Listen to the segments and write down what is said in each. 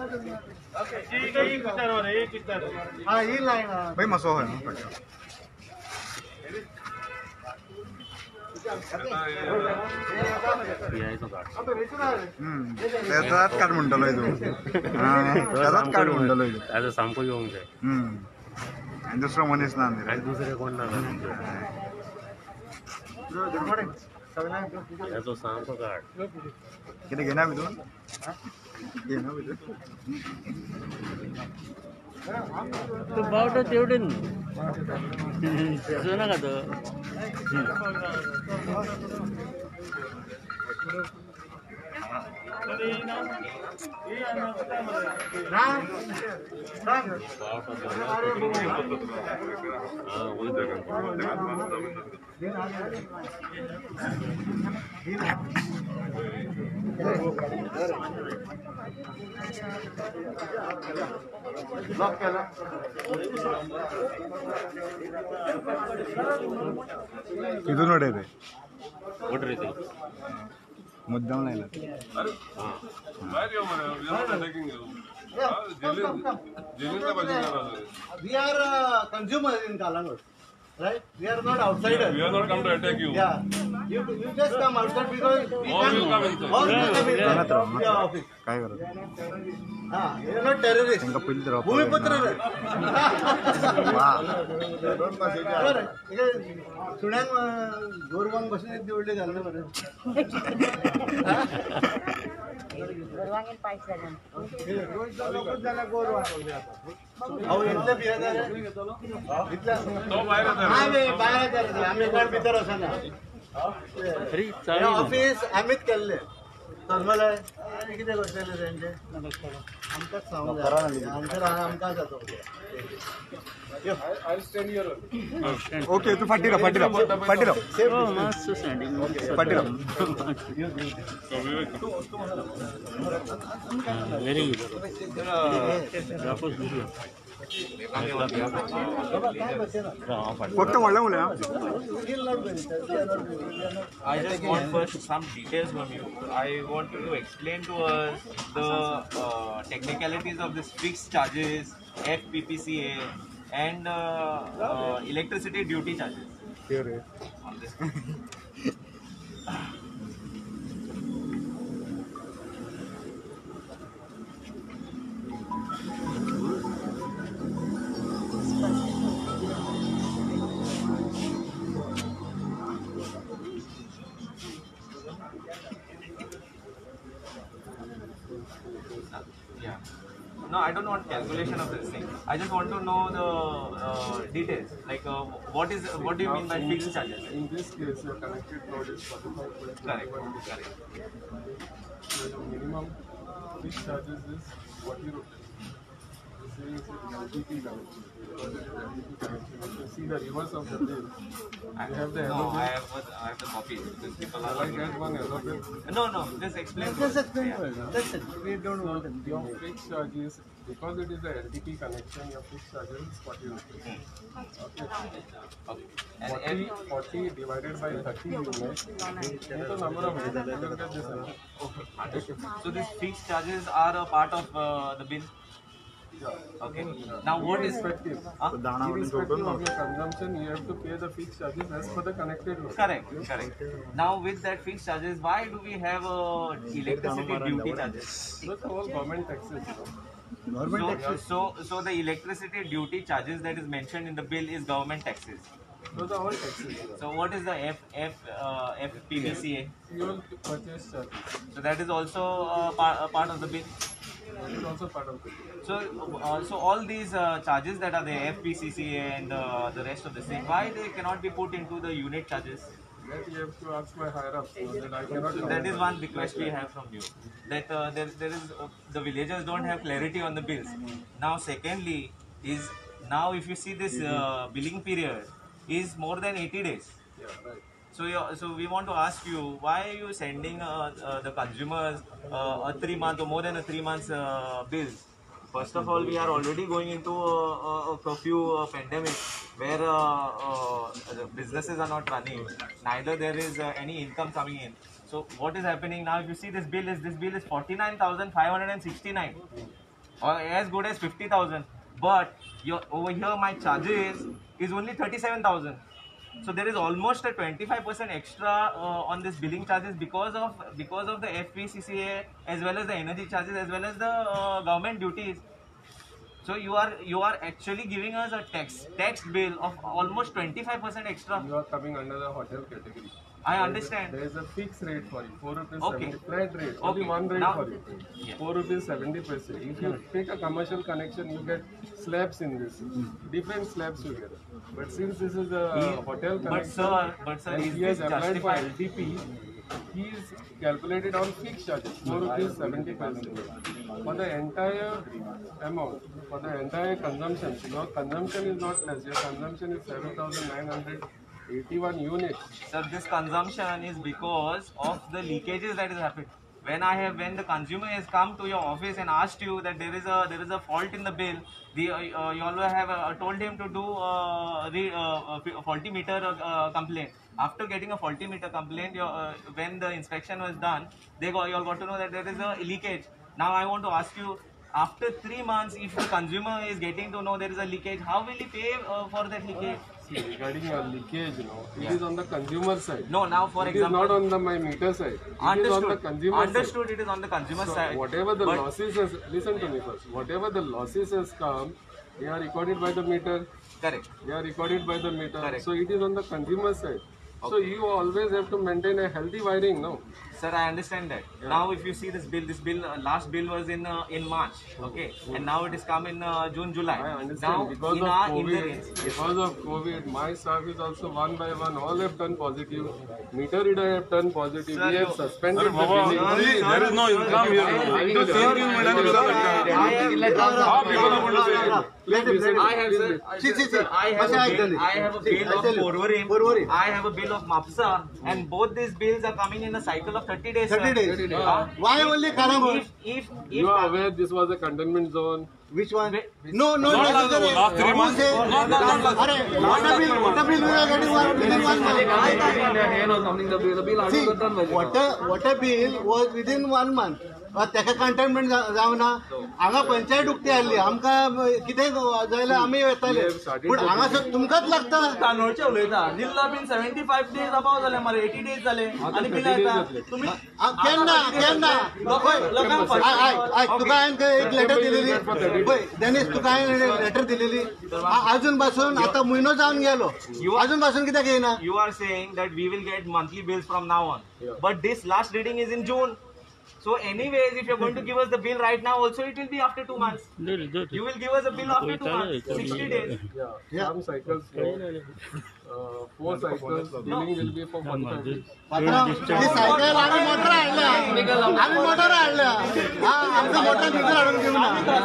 भाई मसो है ना त्याचाच कार्ड म्हणतलो तू त्याचाच कार्ड म्हणतलो त्याचं सांगू येऊन जाय आणि दुसरं मनीस ना दुसरे कोण ना त्याचं सांगतो कार्ड किती घेणार मी तू घेणार मी तू बावटा तेवढे ना का तो इथून नडे रे कुठे रे ते मुद्दाम नाही We are consumers in Kalangosh, right? We are not outsiders. We are not come to attack you. Yeah, you just come outside because we All will come can. inside. All will come inside. Yeah, office. काय करत You are not terrorists. त्यांना पहिली तर भूमिपुत्र वा सुण्यान गोरवांग बसून निवडले घालणं बरं इथलं बिहार बाहेर आम्ही कोण भितर असं ना ऑफिस आम्हीच केल्ले थर्मल आहे किती करतले तेंचे आमकांच सांगूंक जाय आमचे राहा आमकांच जातो ओके तू फाटी राव फाटी राव व्हेरी फक्त म्हणलं मुलं I just want first some details from you. I want you to explain to us the technicalities of this fixed charges, FPPCA, and electricity duty charges. On this. Yeah. No, I don't want calculation of this thing. I just want to know the details. Like, what do you mean by fixed charges? In this case, your connected load is 45. Correct. So the minimum fixed charges is what you wrote. This is LTP connection. Because it is LTP connection. If you see the reverse of the bill, I have the no, yellow bill. I have the copy. Because people are I get one yellow bill. No. Just explain. Just explain to us. That's it. We don't want it. Your fixed charges, because it is a LTP connection, your fixed charges is 40 rupees. Okay. And 40 divided by 30 units is the number of units. Look at this. understood. So these fixed charges are a part of the bill. Okay. Now what is Irrespective of your consumption, you have to pay the fixed charges as per the connected load. correct? Now with that fixed charges, why do we have electricity duty charges? Those are all government taxes. So the electricity duty charges that is mentioned in the bill is government taxes. Those are all taxes. So what is the FPPCA? Fuel purchase charges. So that is also a part of the bill. That is also part of it. So all these charges that are the FPCCA and the rest of the thing, why they cannot be put into the unit charges? That you have to ask my higher ups. That I cannot. So that is one request we have from you. That there is the villagers don't have clarity on the bills. Now secondly is now if you see this billing period is more than 80 days. Yeah, right. So we want to ask you, why are you sending the consumers a 3 month or more than a 3 months bills? First of all, we are already going into a curfew pandemic where the businesses are not running. Neither there is any income coming in. So what is happening now? If you see this bill is 49,569. or as good as 50,000. But over here my charges is only 37,000. So there is almost a 25% extra on this billing charges because of the FPCCA as well as the energy charges as well as the government duties. So you are actually giving us a tax bill of almost 25% extra. You are coming under the hotel category. I understand. There is a fixed rate for you, 4 rupees Okay. 70, flat rate, only Okay. one rate Now- for you, 4 rupees 70 paise. If you take a commercial connection, you get slabs in this, different slabs you get. But since this is a hotel connection, But sir, and is he has this applied for justified? LTP, he is calculated on fixed charges, 4 rupees 70 paise. For the entire amount, for the entire consumption, your consumption is not less, your consumption is 7,981 units. Sir, this consumption is because of the leakages that is happened. When the consumer has come to your office and asked you that there is a fault in the bill, you all have told him to do faulty meter complaint. After getting a faulty meter complaint, when the inspection was done, you all got to know that there is a leakage. Now I want to ask you, after 3 months, if the consumer is getting to know there is a leakage, how will he pay for that leakage? See, regarding your leakage, it is on the consumer side. No, now for It example, is not on my meter side. It is on the consumer Understood. It is on the consumer side. side. So whatever the But- losses has, listen to me first. Whatever the losses has come, they are recorded by the meter. Correct. They are recorded by the meter. Correct. So it is on the consumer side. So you always have to maintain a healthy wiring, no? Sir, I understand that. Now, if you see this bill, last bill was in March, okay, and now it is come in June, July. I understand. Now, Because of COVID, my staff is also one by one. All have done positive. Meter reader have done positive. Sir, We have you- suspended the Baba, billing. see, there is no income here. तो same you madam is Let him, How people are going to say? let him. I have, sir, See, I have Basi a ऐक bill, झाली. I have a See, bill I of tell you. Porvorim, Porvorim. I have a bill of Mapsa, and both these bills are coming in a cycle of 30 days. 30 sir. days. 30 days. Why only Karamur? If You are aware this was a containment zone. Which one? No, Not the last 3 months. Not Arey, water bill we are getting within 1 month. See, water bill was within 1 month. तेका containment जावना हांगा पंचायत उक्ती आसली आमकां कितें जायला आमी येताले पूण हांगासर तुमकांच लागता कानोळचे उलयता दिल्ला बीन 75 डेज अबाव जाले मरे 80 डेज जाले आनी बिल येता तुम्ही केन्ना लोकांक तुका हांवें एक लेटर दिलेली पळय देनीस तुका हांवें लेटर दिलेली अजून पासून आता म्हयनो जावन गेलो अजून पासून कित्याक येना you are saying that we will get monthly bills from now on, but this last reading is in June. So anyways, if you're going to give us the bill right now also, it will be after 2 months. You will give us a bill after 2 months, 60 days. Yeah. Some cycles, 4 cycles, billing will be for 45 days. ही cycle आम्ही motor हाडल्या आम्ही motor हाडल्या आमचं motor भितर हाडून घेऊन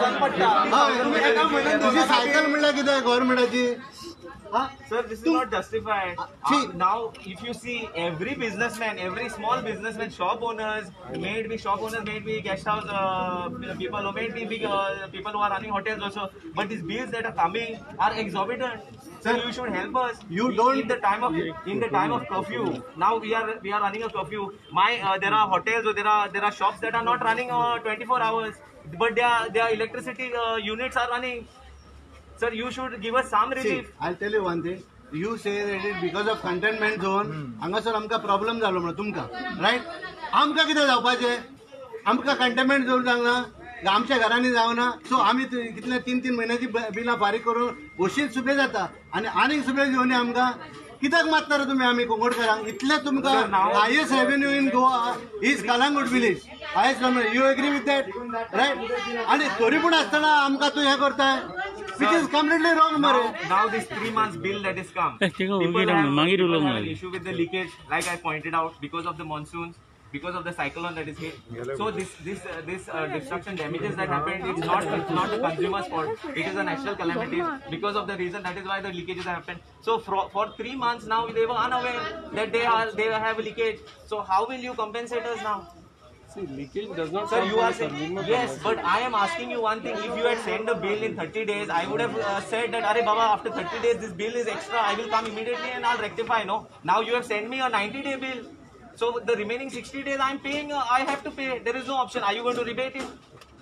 तुझी सायकल म्हणल्यार कितें गव्हर्मेंटाची Sir, this is not justified. See. Now, if you see every businessman, every small businessman, shop owners, may it be shop owners, may it be guest house people, or may it be big people who are running hotels also, but these bills that are coming are exorbitant. Sir, you should help us. You don't- in the time of curfew. Now we are running a curfew. There are hotels or there are shops that are not running 24 hours, but their electricity units are running. Sir, you should give us some See, relief. I'll tell you one thing. You say that it because of containment zone, हांगासर आमकां problem जालो म्हणून तुमकां riot आमकां कितें जावपाचें आमकां containment zone जावना आमच्या घरांनी जावना सो आमी कितले 3-3 म्हयन्याची बिलां फारीक करून बशीन सुबे जाता आनी आनीक सुबे घेवन आमकां कित्याक मारता रे तुमी आमी कोंगडकरांक इतले तुमकां highest revenue in Goa is Calangute village highest revenue you agree with that right आनी तरी पूण आसतना आमकां तूं हें करताय which is completely wrong मरे Now this 3 months bill that is come, people have an issue with the leakage, like I pointed out, because of the monsoons, because of the cyclone that is hit. So this destruction damages that happened, it's not the consumer's fault. It is a national calamity because of the reason that is why the leakages have happened. So for 3 months now they were unaware that they have a leakage. So how will you compensate us now? See, leakage does not Sir, come you from are the saying, consumer yes, commerce. but I am asking you one thing. If you had sent the bill in 30 days, I would have said that, Arey Baba, after 30 days, this bill is extra. I will come immediately and I'll rectify, no? Now you have sent me a 90-day bill. So the remaining 60 days I'm paying, I have to pay. There is no option. Are you going to rebate it?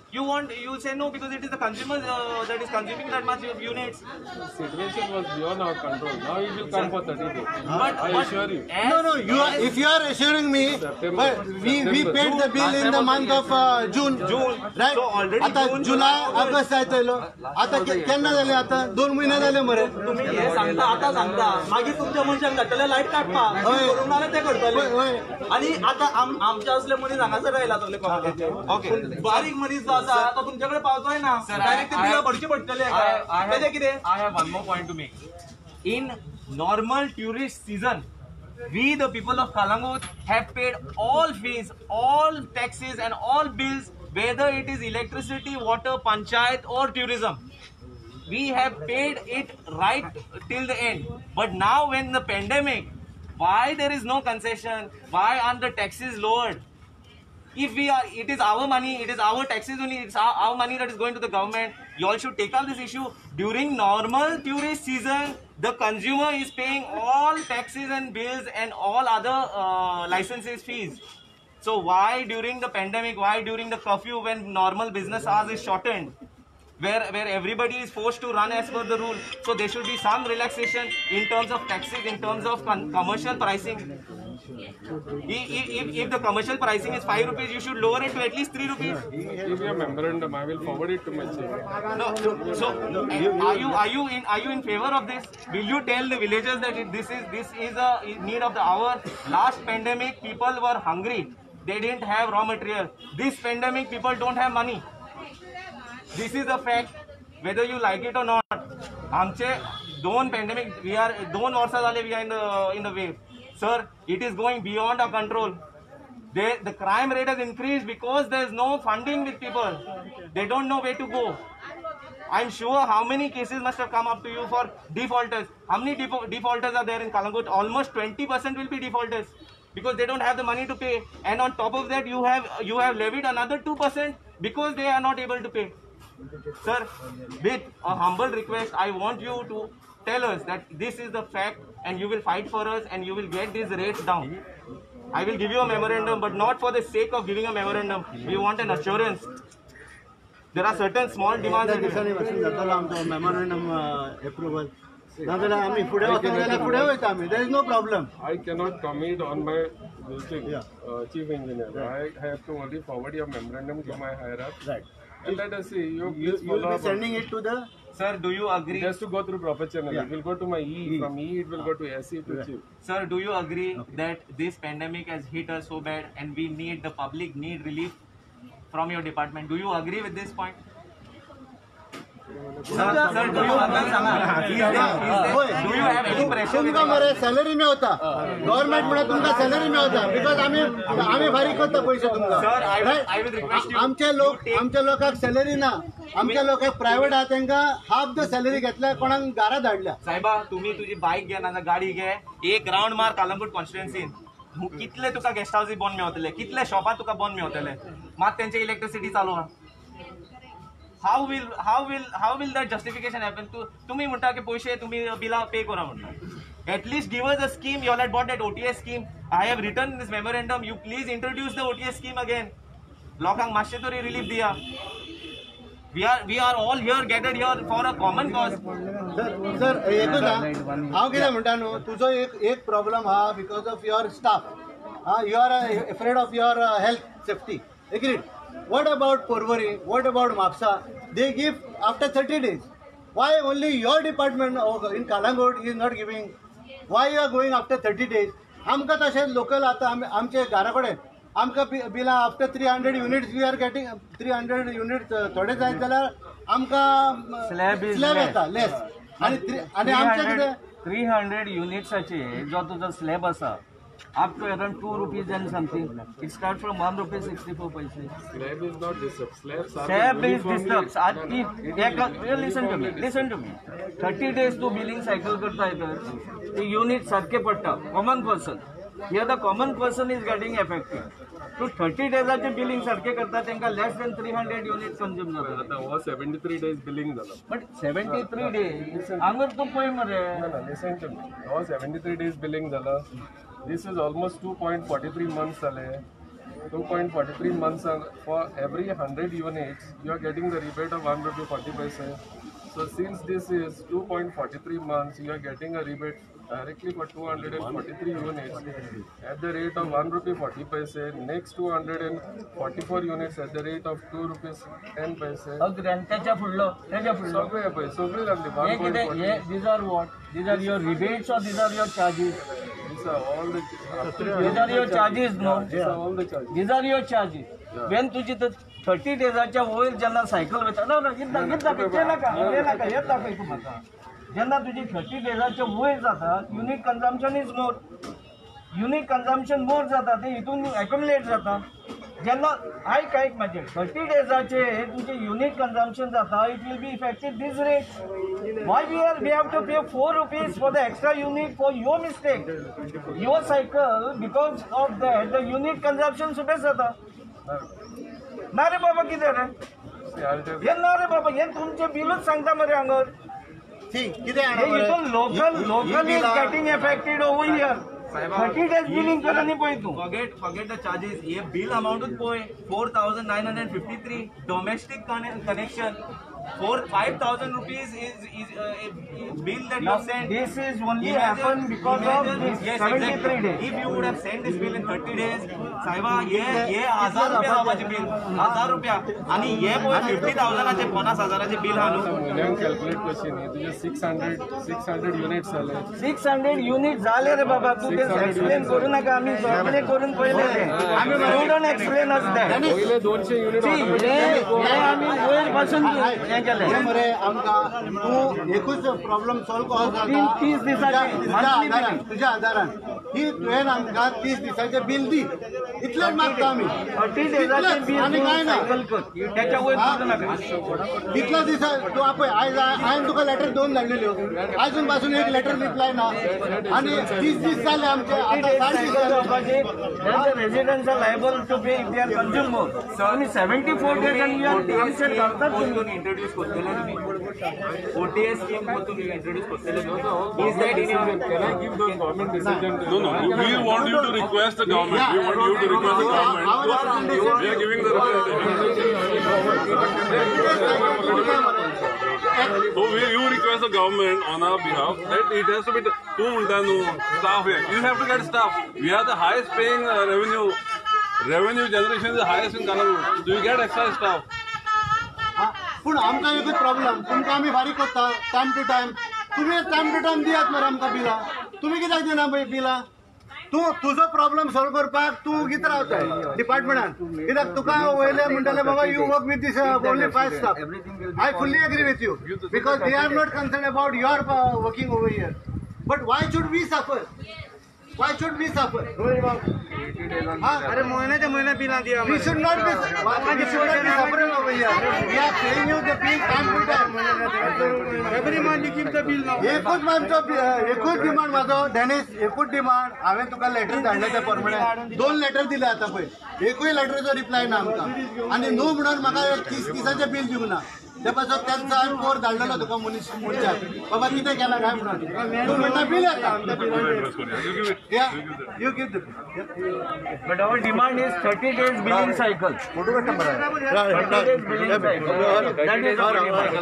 You say no because it is the consumer that is consuming that much units. Situation was beyond our control. Now it will come for 30 days. I assure you. No, if you are assuring me, but we paid the bill in the month of June, right? So already आता June, जुलै July, ऑगस्ट जायतलो आता केन्ना जाले आता 2 महिने झाले मरे तुम्ही हे सांगता आता सांगता मागीर तुमच्या मनशाक घातलेले लाईट काडपा करूंक नाल्या ते करतले आणि आता आमचे असले मनीस हांगासर रायला सगळे कॉमेडीचे Okay. बारीक मनीस जो आसा तो तुमच्याकडे पावतोय ना डायरेक्ट ते बिलां भरची पडटले तेजे कितें I have one more point to make. In normal tourist season, we the people of Kalangut have paid all fees, all taxes and all bills, whether it is electricity, water, panchayat or tourism. We have paid it right till the end. But now when the pandemic, why there is no concession? Why aren't the taxes lowered? If it is our money, it is our taxes only, it's our money that is going to the government. You all should take up this issue. During normal tourist season, the consumer is paying all taxes and bills and all other licenses fees. So why during the pandemic, why during the curfew when normal business hours is shortened, where everybody is forced to run as per the rule, so there should be some relaxation in terms of taxes, in terms of commercial pricing. If the commercial pricing is 5 rupees, you should lower it to at least 3 rupees. Give me a memorandum. I will forward it to my chief. No, so are you in favor of this? Will you tell the villagers that this is a need of the hour? Last pandemic, people were hungry. They didn't have raw material. This pandemic, people don't have money. This is a fact, whether you like it or not. आमचे 2 pandemic, we are 2 वर्षा झाले we are in the wave. Sir, it is going beyond our control. The crime rate has increased because there is no funding with people. They don't know where to go. I'm sure how many cases must have come up to you for defaulters. How many defaulters are there in Kalangut? Almost 20% will be defaulters because they don't have the money to pay. And on top of that, you have levied another 2% because they are not able to pay. Sir, with a humble request, I want you to tell us that this is the fact and you will fight for us and you will get these rates down. I will give you a memorandum, but not for the sake of giving a memorandum. We want an assurance. There are certain small demands. त्या दिसांनी वचून जातलो आमचो memorandum approval नाजाल्यार आमी फुडें वचूंक जाल्यार फुडें वयता आमी there is no problem I cannot comment on my chief engineer. I have to only forward your memorandum to my higher ups. Right. And let us see. You You please will follow be up. sending it to the Sir, do you agree? It has to go through proper channel. Yeah. It will go to my E. From E, it will go to SE to chief. Sir, do you agree that this pandemic has hit us so bad and the public need relief from your department? Do you agree with this point? Sir, do you have any pressure? तुमकां मरे salary Mewat government म्हणून तुमकां salary Mewat because आमी फारीक करता पयशे तुमकां Sir, I will request you. आमच्या लोकांक सॅलरी ना आमच्या लोकांक प्रायव्हेट आहा तांकां हाफ द सॅलरी घेतल्या कोणाक घरा धाडल्या साहेबा तुम्ही तुझी बाईक घे ना गाडी घे एक राउंड मार कालंगूट कॉन्स्टिट्युएन्सीन कितले तुका गेस्ट हाऊस बंद मेवतले कितले शॉपा तुका बंद मेवतले मात त्यांचे इलेक्ट्रिसिटी चालू हा how will that justification happen? तुम्ही म्हणता की पैसे तुम्ही बिला पे करा म्हणता at least give us a scheme. You all had bought that OTS scheme. I have written this memorandum. You please introduce the OTS scheme again. लोकांक मातशे तरी relief दिया. We are all here gathered here for a common cause. Sir एकूच हांव कितें म्हणटा न्हू तुजो एक प्रॉब्लम आहा because of your staff you are afraid of your health safety agreed What about Porvorim? What about Mapsa? They give after 30 days. Why only your department in Kalangut is not giving? Why you are going after 30 days? आमकां तशें local आतां आमचे घरा कडेन आमकां बिलां after 300 units we are getting 300 units थोडे जायत जाल्यार आमकां स्लॅब येता लेस आनी आमचे कितें 300 युनिट्साचे जो तुजो स्लॅब आसा up to around 2 rupees and something. It starts from 1 rupee 64 paise. Slab is not disturbed. Slab is disturbed. Listen to me. 30 days to billing cycle करता येतात. The unit सारखे पडटा. Common person. Here the common person is getting affected. So 30 days billing सारखे करता त्यांना less than 300 units consume जातात. आता हो 73 days billing झालं. But 73 days. अंगर तो पळय मरे. Listen to me. हो 73 days billing झालं. This is almost 2.43 months झाले. 2.43 months, and for every 100 units, you are getting the rebate of 1 rupee 40 paise. So since this is 2.43 months, you are getting a rebate directly for 243 units at the rate of 1 rupee 40 paise. Next 244 units at the rate of 2 rupees 10 paise. त्याच्या फुडलो सगळे पळय, सगळी लागली हे कितें 1.40. हे these are what? These are your rebates or these are your charges? These are all the These are your charges, no? these are all the charges. These are your charges. When तुझी 30 डेजाच्या वयर जेन्ना cycle वयता ना हेच दाखय ते नाका हेच दाखय तूं म्हाका जेन्ना तुजी 30 डेजाच्या वयर जाता unit consumption is more unit consumption more जाता ते हितून एक्युमुलेट जाता जेन्ना आयक म्हाजें 30 डेजाचे तुजें युनिट कन्जम्पशन जाता it will be affected this rate why we have to pay 4 rupees for the extra unit for your mistake your cycle because of that the unit consumption सुबह जाता ना रे बाबा कितें रे See, I'll tell हे ना रे बाबा हे तुमचे बिलूच सांगता मरे हांगर कितें local is getting affected over here 30 days billing करनी पळय तूं Forget the charges. ये bill amount पळय 4,953 domestic connection. 5,000 rupees is a bill that you sent. This is only happened because of this 73 days. If you would have sent this bill in 30 days, साहेबा ये 1000 रुपया आवाचे bill 1000 रुपया आणि ये पळय 50,000चे 50,000चे bill हालू म्हयन्याक कॅल्क्युलेट कशी न्ही तुजे 600 युनिट्स जाले 600 युनिट झाले रे बाबा तू ते एक्सप्लेन करू नका आम्ही सगळे करून पहिले आम्ही डोंट एक्सप्लेन अस दॅट पहिले 200 युनिट आम्ही वयर पासून हे केले मरे आमकां तूं एकूच प्रॉब्लेम सॉल्व कसो जाता 30 दिसाचे तुज्या आदारान ही तुवें आमकां 30 दिसाचें बिल दी इतलेंच मागता आमी 30 डेजाचे बिल आनी कांय ना सायकल कर त्याच्या वयर करू नका इतल्या दिसा तूं आपय आयज हांवें तुका लेटर 2 धाडलेल्यो आजून पासून एक लेटर रिप्लाय ना आनी 30 दीस जाले आमचे आतां 60 दीस जाले residents are liable to pay if they are consumer तुम्ही 74 डेज आणि टेन्शन करतात तुम्ही इंट्रोड्यूस करतले तुम्ही OTS स्कीम तुम्ही इंट्रोड्यूस करतले is that in Can I give those government decision? No. We want you to request the government. We want you to request the government. We are giving the representation. So you request the government on our behalf that it has to be too staff here. You have to get staff. We are the highest paying revenue generation is the highest in Kannur. So you get extra staff. पूण आमकां एकूच problem तुमकां आमी फारीक करता time to time तुमी time to time दियात मरे आमकां बिलां तुमी कित्याक दिना बिलां तूं तुजो प्रॉब्लेम सॉल्व करपाक तूं कितें रावताय डिपार्टमेंटान कित्याक तुका वयले म्हणटले बाबा you work with this only 5 staff I fully agree with you because they are not concern about your working over here but why should we suffer Why should we suffer? अरे महीने बिल दिया We should not be suffering over here. We are paying you the bill time to time. Every month you give the bill now. एकूच demand Dennis डेनिस एकूच demand हांवें तुका letter धाडले ते प्रमाणे 2 लेटर दिले आतां पळय एकूय लेटरीचो रिप्लाय ना आमकां आनी न्हू म्हणून म्हाका 30 दिसाचें बिल दिवंक ना ते पासून त्यांचा कोर धाडलेलो तुका मनशाक बाबा कितें केला काय म्हणून तूं म्हणटा बिल येता you give the But our demand is 30 days billing cycle. 30 days billing cycle. That is our demand.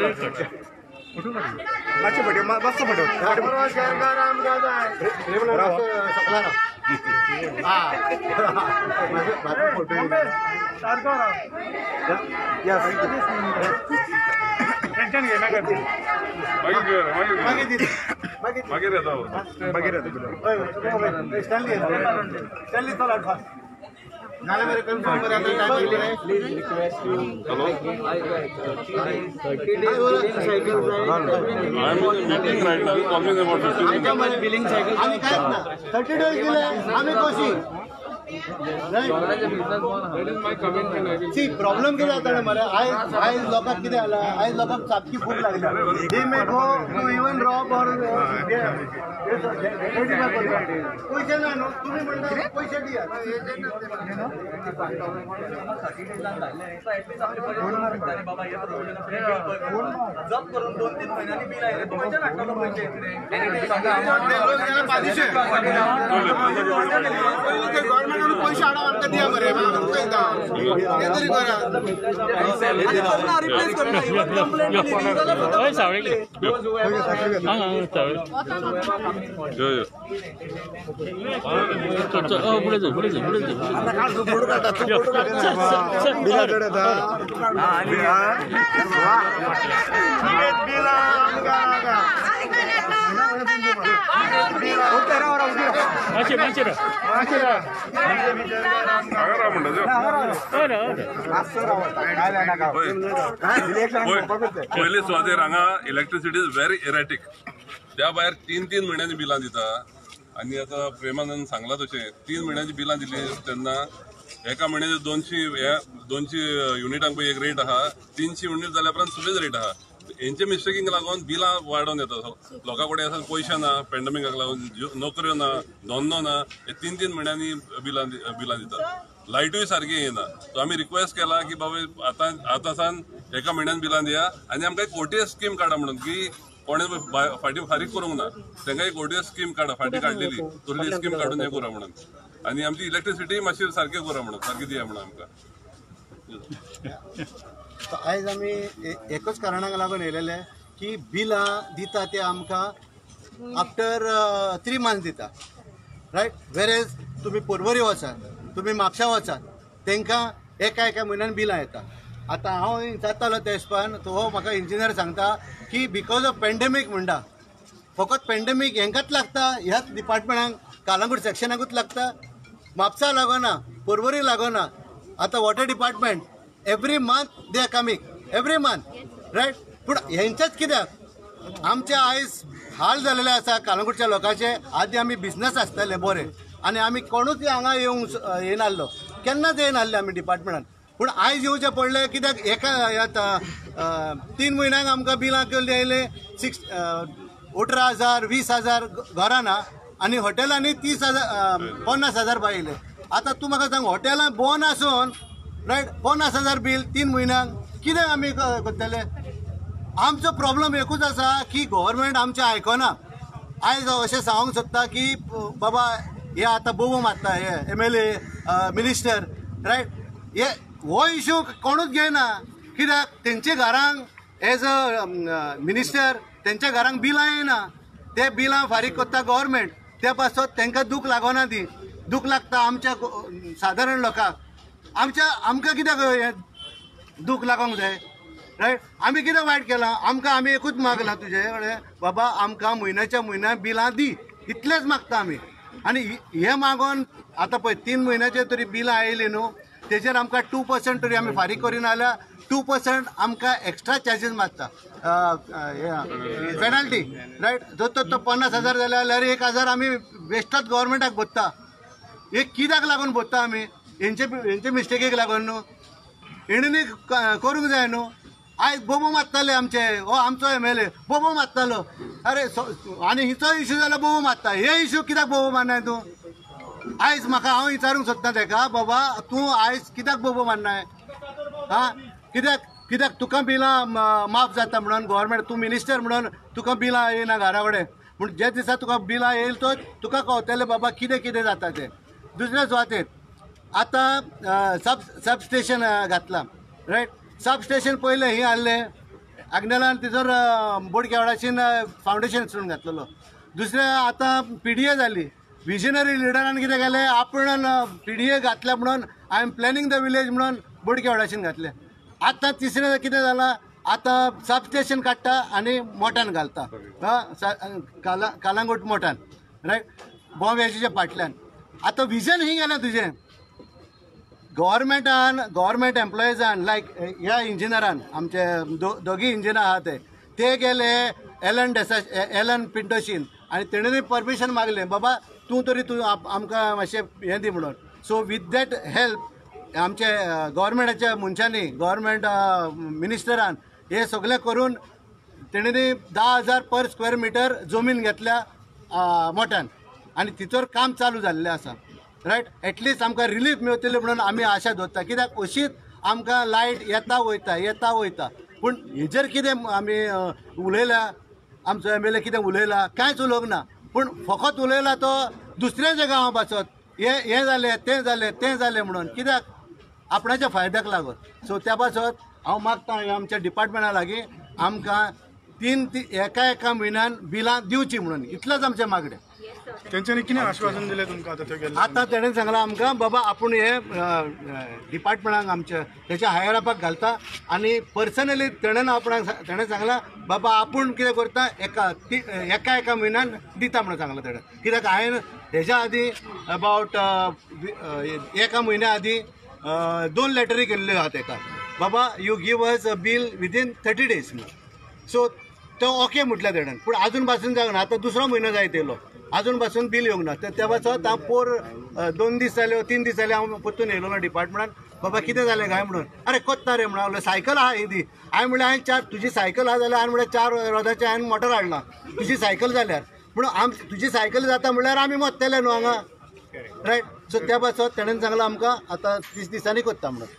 मेरे कंफर्म कर आता टाइम ले रहे please request you Hello? 30 days billing cycle. I am in a meeting right now. Call me in about 15 minutes. Billing cycle. आम्ही काय 30 days दिले आम्ही कशी That is my commitment. I will. See problem किती जाता मरे आयज लोकांक कितें जाला आयज लोकांक सामकी भूक लागल्या they may go to even rob और पैसे ना न्हू तुमी म्हणटा पैसे दियात जप करून 2-3 महिन्यांनी बिल आले तुमच्या नाकाला पैसे गव्हर्नमेंट पैसे हाडा आमकां दिया मरे हे तरी करा पहिले स्वादेर हांगा इलेक्ट्रिसिटी इज व्हेरी इरेटिक. त्या भायर 3-3 म्हयन्यांनी बिलां दिता. आनी आतां प्रेमानंद सांगला तशें 3 म्हयन्यांची बिलां दिली तेन्ना एका म्हयन्याचे 200 युनिटांक पळय एक रेट आहा, 300 युनिट जाल्या उपरांत सगळेच रेट आहा. हेंचे मिस्टेकींक लागून बिलां वाडोवन येता. लोकां कडेन आसा पयशे ना, पॅन्डेमिकाक लागून नोकऱ्यो ना, धंदो ना, हे 3-3 म्हयन्यांनी बिलां दितात. लायटूय सारकी येना. सो आमी रिक्वेस्ट केला की बाबा आतां सान एका म्हयन्यान बिलां दिया आनी आमकां एक ओटीएस स्कीम काडा म्हणून की कोणें फाटीं फारीक करूंक ना तांकां एक ओटीएस स्कीम काडा. फाटीं काडलेली तसली स्कीम काडून हें करा म्हणून. आनी आमची इलेक्ट्रिसिटी मातशी सारकी करा म्हणून, सारकी दिया म्हणून आमकां. आयज आमी एकच कारणाक लागून येयलेले की बिलां दिता ते आमकां आफ्टर 3 मंथ्स दिता, रायट. वेरेज तुमी पर्वरी वचात, तुमी म्हापशा वचात, तांकां एका म्हयन्यान बिलां येता. आतां हांव जातालो त्या हिसपान तो म्हाका इंजिनियर सांगता की बिकॉज ऑफ पॅन्डेमीक म्हणटा, फकत पॅन्डेमीक हेंकाच लागता, ह्याच डिपार्टमेंटाक कालांगूट सेक्शनाकूच लागता, म्हापसा लागना, पर्वरी लागना. आतां water department every month they are coming, every month, right. पूण हेंचेच कित्याक आमचे आयज हाल जालेले आसा कालांगूटच्या लोकांचे. आदी आमी बिझनस आसताले बरे आनी आमी कोणूच हांगा येवंक येनासलो, केन्नाच येनासले आमी डिपार्टमेंटान. पूण आयज येवचें पडलें कित्याक एका 3 म्हयन्याक आमकां बिलां केल्ली येयले 18,000 20,000 घरां ना आनी हॉटेलांनी 50,000 बाय येयले. आतां तूं म्हाका सांग हॉटेलां बंद आसून रायट 50,000 बील 3 म्हयन्याक कितें आमी करतले. आमचो प्रॉब्लम एकूच आसा की गव्हर्मेंट आमचें आयकना. आयज अशें सांगूंक सोदता की बाबा हे आतां बोबो मारता हे MLA मिनिस्टर, रायट. हो इश्यू कोणूच घेयना. कित्याक तेंच्या घरांक एज अ मिनिस्टर तेंच्या घरांक बिलां येना, ते बिलां फारीक करता गव्हर्मेंट. त्या पासत तांकां दूख लागना. ती दूख लागता आमच्या सादारण लोकांक. आमकां कित्याक दूख लागोंक जाय, रायट. आमी कितें वायट केलां? आमी एकूच मागलां तुजे कडेन बाबा आमकां म्हयन्याच्या म्हयन्या बिलां दी, इतलेंच मागता आमी. आनी हे मागोन आतां पळय 3 म्हयन्याचे तरी बिलां येयली न्हू, तेजेर आमकां 2% तरी आमी फारीक करिना जाल्यार 2% आमकां एक्स्ट्रा चार्जीस मारता, पेनल्टी, रायट. जर तो 50,000 जाल्यार 1,000 आमी बेश्टोच गव्हर्मेंटाक भरता. हे कित्याक लागून भरता आमी? हेंचे मिस्टेकीक लागून न्हू. हेणींनी करूंक जाय न्हू. आयज बोबो मारताले आमचे, हो आमचो MLA बोबो मारतालो. अरे आनी हिचो इश्यू जाल्यार बोबो मारता. हे इश्यू कित्याक बोबो मारनाय तूं? आयज म्हाका हांव विचारूंक सोदता ताका बाबा तूं आयज कित्याक बोबो मारनाय? कित्याक तुका बिलां माफ जाता म्हणून गव्हर्मेंट, तूं मिनिस्टर म्हणून तुका बिलां येयना घरा कडेन. पूण जे दिसा तुका बिलां येयल तो तुका कळटलें बाबा कितें जाता तें. दुसऱ्या सुवातेर आतां सबस्टेशन घातलां, रायट. सबस्टेशन पयलें ही हाडलें आग्नेलान, तिजोर बोडकेवाडाच्यान फावंडेशन स्टोन घातलेलो. दुसरें आतां PDA जाली. विजनरी लिडरान कितें केलें, आपण PDA घातल्या म्हणून I am planning the village म्हणून बोडकेवाडाच्यान घातलें. आतां तिसरें कितें जालां, आतां सबस्टेशन काडटा आनी मोट्यान घालता, कालांगूट मोट्यान, रायट. बॉम्बेच्या फाटल्यान. आतां विजन ही गेलें तुजें गव्हर्मेंट एम्प्लॉयजान, लायक ह्या इंजिनियरान, आमचे दोगी इंजिनियर आहा ते गेले एलन पिंटोशीन आनी तेणेंनी परमिशन मागलें बाबा तूं आमकां मातशें हें दी म्हणून. सो विथ दॅट हेल्प आमचे गव्हर्मेंटाच्या मनशांनी, गव्हर्मेंट मिनिस्टरान हे सगळें करून तेणेंनी 10,000 पर स्क्वेअर मिटर जमीन घेतल्या मोट्यान आनी तिचोर काम चालू जाल्लें आसा, रायट. एटलिस्ट आमकां रिलीफ मेळटली म्हणून आमी आशा दवरता. कित्याक अशीच आमकां लायट येता वयता. पूण हेजेर कितें आमी उलयला, आमचो MLA कितें उलयला? कांयच उलोवंक ना. पूण फकत उलयला तो दुसऱ्या गांवां पासत, हे जालें तें जालें म्हणून कित्याक आपणाच्या फायद्याक लागून. सो त्या पासत हांव मागता आमच्या डिपार्टमेंटा लागीं आमकां एका म्हयन्यान बिलां दिवची म्हणून इतलेंच आमचें मागणें. तेंच्यांनी कितें आश्वासन दिलें तुमकां आतां थंय गेले? आतां तेणें सांगलां आमकां बाबा आपूण हे डिपार्टमेंटाक आमच्या तेच्या हायर अपाक घालता आनी पर्सनली तेणें सांगलां बाबा आपूण कितें करता एका म्हयन्यान दिता म्हणून सांगलां तेणें. कित्याक हांवें हेच्या आदीं अबावट एका म्हयन्या आदीं 2 लेटरी केल्ल्यो आहा तेका बाबा you give us a bill within 30 days म्हणून. सो तो ओके म्हटलें तेणें. पूण आजून पासून जावना. आतां दुसरो म्हयनो जायत येयलो आजून पासून बिल येवंक ना. त्या पासत हांव 2 दीस जाले 3 दीस जाले हांव परतून येयलो ना डिपार्टमेंटान. बाबा कितें जालें काय म्हणून. अरे कोत्ता रे म्हणून हांव सायकल आहा ही दी. हांवें म्हणलें हांवें तुजी सायकल आहा जाल्यार हांवें म्हणलें 4 रोदाचें हांवें मोटर हाडलां तुजी सायकल जाल्यार म्हणून तुजी सायकल जाता म्हणल्यार आमी मोत्तले न्हू हांगा रायट. सो त्या पासत तेणें सांगलां आमकां आतां 30 दिसांनी कोत्ता म्हणून.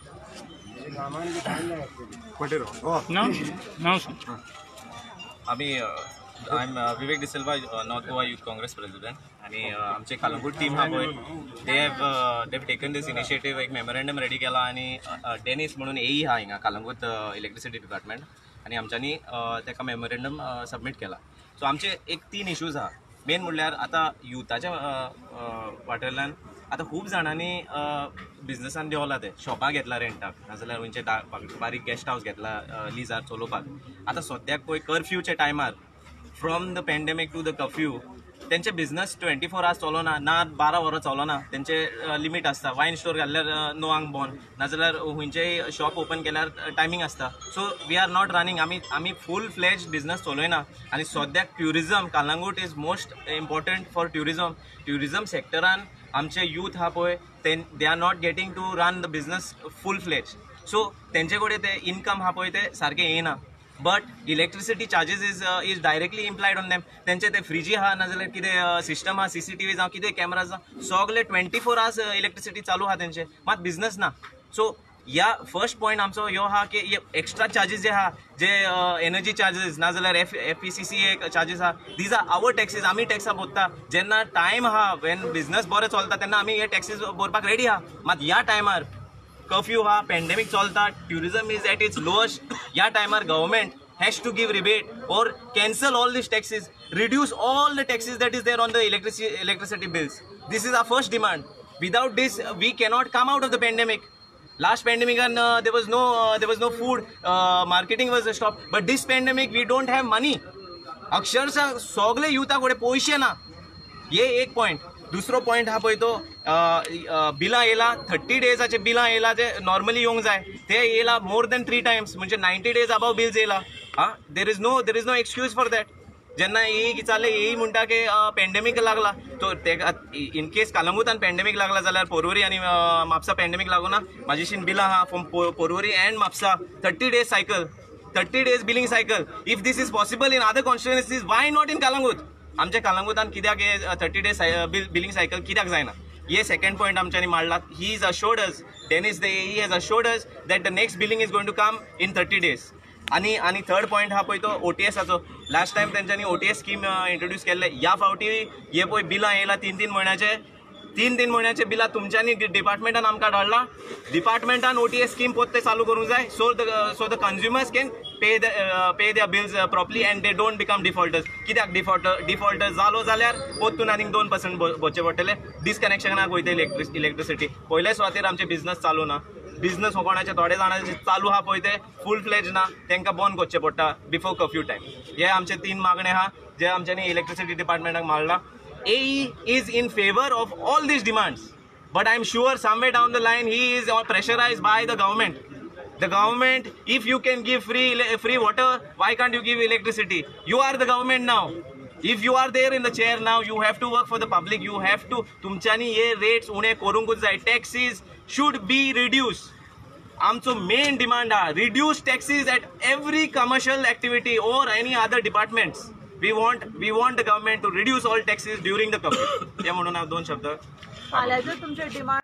I am Vivek D'Silva, North Goa youth Congress president. आणि आमचे कालंगूट टीम हा पळय they have taken this initiative. एक मेमोरेंडम रेडी केला आणि डेनिस म्हणून एई हा हिंगा कालंगूट इलेक्ट्रिसिटी डिपार्टमेंट आणि आमच्यांनी ताका मेमोरेंडम सबमीट केला. सो आमचे एक 3 इश्यूज आहा. मेन म्हणल्यार आतां युथाच्या वाटेंतल्यान आतां खूब जाणांनी बिझनसान देंवला ते शॉपां घेतला रेंटाक नाजाल्यार खंयचे बारीक गेस्ट हावस घेतला लिजार चलोवपाक. आतां सद्याक पळय कर्फ्यूच्या टायमार from the pandemic to the curfew तेंचे बिझनस 24 hours चलोना ना 12 वरां चलोना. तेंचे लिमीट आसता. वायन स्टोर घातल्यार नो हांग बॉन नाजाल्यार खंयचेय शॉप ओपन केल्यार टायमींग आसता. So we are not running. आमी फूल फ्लेज बिझनस चलयना. आनी सद्याक tourism Calangute is most important for tourism सेक्टरान आमचे यूथ हा पळय they are not getting to run the business full fledge. सो तेंचे कडेन ते इनकम हा पळय ते सारकें येना. But electricity charges is directly implied on them. तेंचे ते फ्रिजी आहा नाजाल्यार कितें सिस्टम आहा CCTV जावं कितें कॅमेराज जावं सगळे 24 hours इलेक्ट्रिसिटी चालू आहा तेंचे मात बिझनस ना. सो ह्या फर्स्ट पॉयंट आमचो ह्यो आहा की एक्स्ट्रा चार्जीस जे आहा जे एनर्जी चार्जीस नाजाल्यार FECC चार्जीस आहा दीज आर आवर टॅक्सीस. आमी टॅक्सां भरता. जेन्ना टायम आहा वेन बिझनस बरें चलता तेन्ना आमी हे टॅक्सीस भरपाक रेडी आहा. मात ह्या टायमार कर्फ्यू हा पॅन्डेमीक चलता tourism is at its lowest. ह्या टायमार government has to give rebate or cancel all these taxes, reduce all the taxes that is there on the electricity bills. This is our first demand. Without this we cannot come out of the pandemic. Last pandemic and there was no food, marketing was stopped. But this pandemic we don't have money. अक्षरशः सगळे युथा कडेन पैसे ना. हे एक point. दुसरो point हा पळय तो बिलां येयला 30 डेजाचे बिलां येयला जे नॉर्मली येवंक जाय ते येयला मोर दॅन 3 times म्हणजे 90 days अबाव बिल्स येयला. There is no excuse for that. जेन्ना येई चालले येई म्हणटा की पॅन्डेमीक लागला तो इन केस कालंगूटान पॅन्डेमीक लागला जाल्यार पोरवोरी आनी म्हापसा पॅन्डेमीक लागूना. म्हाजीशीन बिलां आहा from Porvorim and Mapusa 30 days cycle 30 days billing cycle. If these is possible in other constituencies why not in Calangute. आमच्या कालंगूटान कित्याक हे 30 days बिलिंग सायकल कित्याक जायना. हे सेकंड पॉयंट आमच्यांनी मांडला. He is assured us Dennis he has assured us that the next billing is going to come in 30 days. आणि third point हा पळय तो OTSाचो. लास्ट टायम तेंच्यांनी OTS स्कीम इंट्रोड्यूस केल्ले. ह्या फावटी हे पळय बिलां येयला 3 महिन्याचे 3 महिन्याचे बिलां तुमच्यांनी डिपार्टमेंटान आमकां धाडला. डिपार्टमेंटान OTS स्कीम पोत्ते चालू करूंक जाय so the consumers can pay their bills properly and they don't become defaulters. कित्याक डिफॉल्टर जालो जाल्यार पोत्तून आनीक 2% भरचे पडटले. डिस्कनेक्शनाक वयता इलेक्ट्रिसिटी. पयले सुवातेर आमचे बिझनस चालू ना. बिझनस कोणाचे थोडे जाणांचे चालू आहा पळय ते फूल फ्लेज ना. तांकां बंद करचें पडटा बिफोर कर्फ्यू टायम. हे आमचे 3 मागणे आहा जे आमच्यांनी इलेक्ट्रिसिटी डिपार्टमेंटाक मारला. AE is in favor of all these demands, but I'm sure somewhere down the line he is pressurized by the government. The government, if you can give free water, why can't you give electricity? You are the government now. If you are there in the chair now, you have to work for the public. You have to तुमच्यांनी हे rates उणे करूंकूच जाय. Taxes should be reduced. आमचो main demand आहा reduce taxes at every commercial activity or any other departments. We want the government to reduce all taxes during the curfew. हे म्हणून हांव 2 शब्द फाल्यां जर तुमचे डिमांड